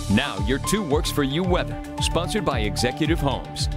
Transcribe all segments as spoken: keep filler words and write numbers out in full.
Now, your two works for you weather, sponsored by Executive Homes.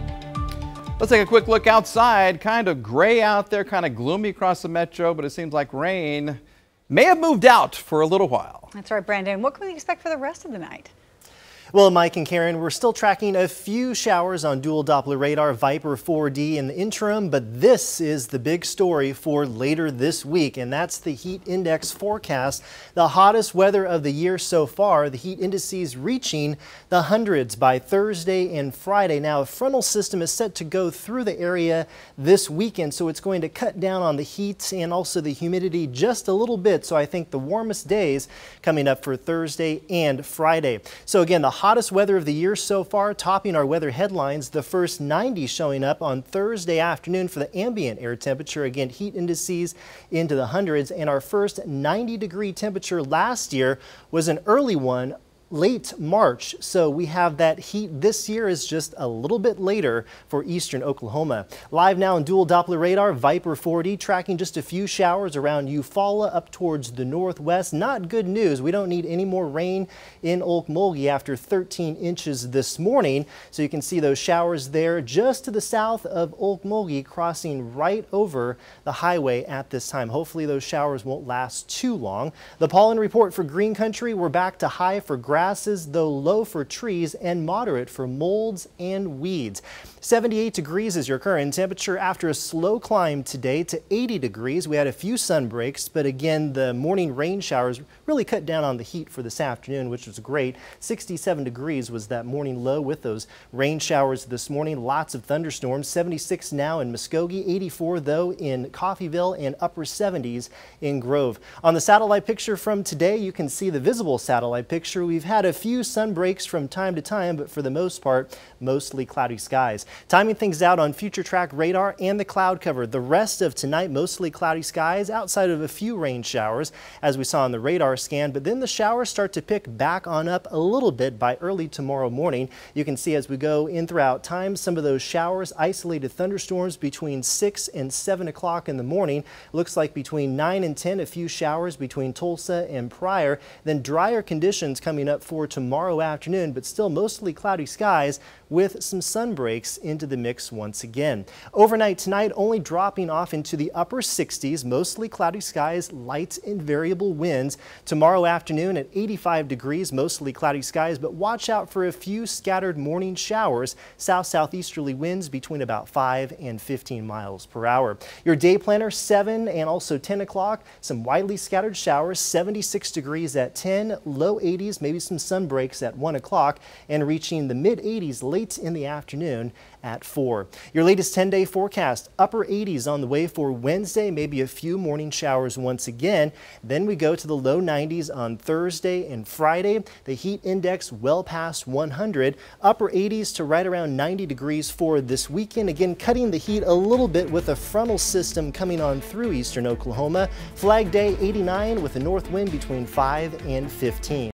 Let's take a quick look outside. Kind of gray out there, kind of gloomy across the metro, but it seems like rain may have moved out for a little while. That's right, Brandon. What can we expect for the rest of the night? Well, Mike and Karen, we're still tracking a few showers on dual Doppler radar Viper four D in the interim, but this is the big story for later this week, and that's the heat index forecast. The hottest weather of the year so far, the heat indices reaching the hundreds by Thursday and Friday. Now, a frontal system is set to go through the area this weekend, so it's going to cut down on the heat and also the humidity just a little bit. So I think the warmest days coming up for Thursday and Friday. So again, the hottest weather of the year so far, topping our weather headlines. The first ninety showing up on Thursday afternoon for the ambient air temperature. Again, heat indices into the hundreds, and our first ninety degree temperature last year was an early one, late March. So we have that heat this year is just a little bit later for eastern Oklahoma. Live now on dual Doppler radar, Viper four D tracking just a few showers around Eufaula up towards the northwest. Not good news. We don't need any more rain in Okmulgee after thirteen inches this morning. So you can see those showers there just to the south of Okmulgee, crossing right over the highway at this time. Hopefully those showers won't last too long. The pollen report for green country, we're back to high for grass. Grasses, though low for trees, and moderate for molds and weeds. seventy-eight degrees is your current temperature after a slow climb today to eighty degrees. We had a few sun breaks, but again, the morning rain showers really cut down on the heat for this afternoon, which was great. sixty-seven degrees was that morning low with those rain showers this morning. Lots of thunderstorms. seventy-six now in Muskogee, eighty-four though in Coffeyville, and upper seventies in Grove. On the satellite picture from today, you can see the visible satellite picture. We've had a few sun breaks from time to time, but for the most part, mostly cloudy skies. Timing things out on future track radar and the cloud cover. The rest of tonight, mostly cloudy skies outside of a few rain showers, as we saw on the radar scan, but then the showers start to pick back on up a little bit by early tomorrow morning. You can see as we go in throughout time, some of those showers, isolated thunderstorms between six and seven o'clock in the morning. Looks like between nine and ten, a few showers between Tulsa and Pryor. Then drier conditions coming up for tomorrow afternoon, but still mostly cloudy skies with some sun breaks into the mix once again. Overnight tonight, only dropping off into the upper sixties, mostly cloudy skies, light and variable winds. Tomorrow afternoon at eighty-five degrees, mostly cloudy skies, but watch out for a few scattered morning showers. South-southeasterly winds between about five and fifteen miles per hour. Your day planner, seven and also ten o'clock, some widely scattered showers, seventy-six degrees at ten, low eighties, maybe some sun breaks at one o'clock, and reaching the mid eighties late in the afternoon at four. Your latest ten day forecast, upper eighties on the way for Wednesday, maybe a few morning showers once again. Then we go to the low nineties on Thursday and Friday. The heat index well past one hundred. Upper eighties to right around ninety degrees for this weekend. Again, cutting the heat a little bit with a frontal system coming on through eastern Oklahoma. Flag Day eighty-nine with a north wind between five and fifteen.